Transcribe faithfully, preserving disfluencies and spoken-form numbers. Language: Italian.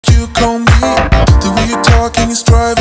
You call me, the way you're talking is driving